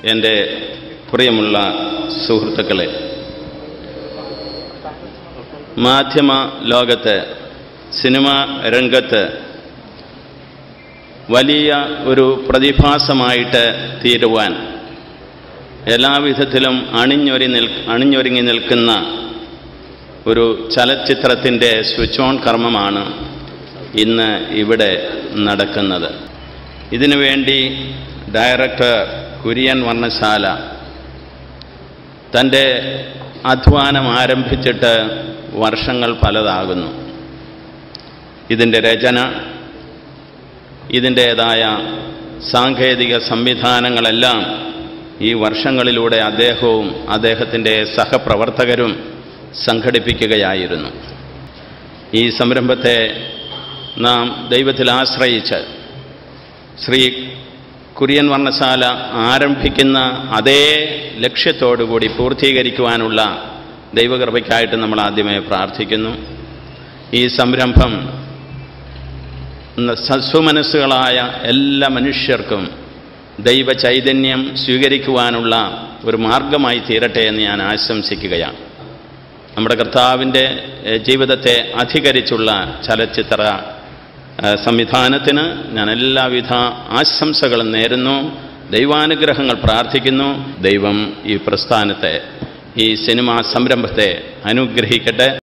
എൻ്റെ പ്രിയമുള്ള സുഹൃത്തുക്കളെ, മാധ്യമ ലോകത്ത്, സിനിമാ രംഗത്ത് വലിയ ഒരു പ്രതിഭാസമായിട്ട് തീരുവാൻ എല്ലാവിധത്തിലും അണിഞ്ഞൊരുങ്ങി നിൽക്കുന്ന ഒരു ചലച്ചിത്രത്തിൻ്റെ സ്വിച്ച് ഓൺ കർമ്മമാണ് ഇന്ന് ഇവിടെ നടക്കുന്നത്. ഇതിനുവേണ്ടി ഡയറക്ടർ കുര്യൻ വർണ്ണശാല തൻ്റെ അധ്വാനം ആരംഭിച്ചിട്ട് വർഷങ്ങൾ പലതാകുന്നു. ഇതിൻ്റെ രചന, ഇതിൻ്റേതായ സാങ്കേതിക സംവിധാനങ്ങളെല്ലാം ഈ വർഷങ്ങളിലൂടെ അദ്ദേഹവും അദ്ദേഹത്തിൻ്റെ സഹപ്രവർത്തകരും സംഘടിപ്പിക്കുകയായിരുന്നു. ഈ സംരംഭത്തെ നാം ദൈവത്തിൽ ആശ്രയിച്ച് ശ്രീ കുര്യൻ വർണ്ണശാല ആരംഭിക്കുന്ന അതേ ലക്ഷ്യത്തോടുകൂടി പൂർത്തീകരിക്കുവാനുള്ള ദൈവകൃപയ്ക്കായിട്ട് നമ്മൾ ആദ്യമേ പ്രാർത്ഥിക്കുന്നു. ഈ സംരംഭം സസ്വമനസ്സുകളായ എല്ലാ മനുഷ്യർക്കും ദൈവ ചൈതന്യം സ്വീകരിക്കുവാനുള്ള ഒരു മാർഗമായി തീരട്ടെ എന്ന് ഞാൻ ആശംസിക്കുകയാണ്. നമ്മുടെ കർത്താവിൻ്റെ ജീവിതത്തെ അധികരിച്ചുള്ള ചലച്ചിത്ര സംവിധാനത്തിന് ഞാൻ എല്ലാവിധ ആശംസകളും നേരുന്നു, ദൈവാനുഗ്രഹങ്ങൾ പ്രാർത്ഥിക്കുന്നു. ദൈവം ഈ പ്രസ്ഥാനത്തെ, ഈ സിനിമാ സംരംഭത്തെ അനുഗ്രഹിക്കട്ടെ.